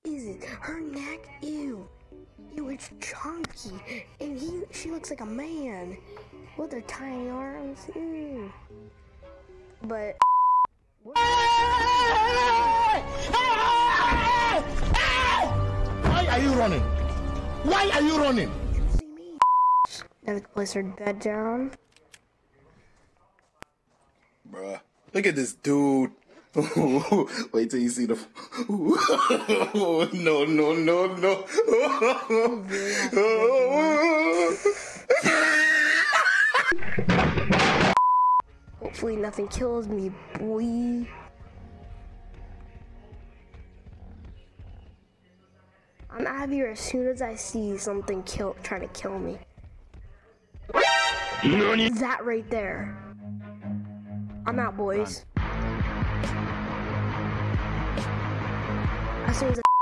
is it? Her neck, ew. Ew, it's chunky. And she looks like a man with her tiny arms, ew. But Why are you running? Why are you running? see me. Now place her bed down. Bruh, look at this dude. Wait till you see the. No, no, no, no. Hopefully nothing kills me, boy. I'm out of here as soon as I see something trying to kill me. That right there. I'm out, boys. As soon as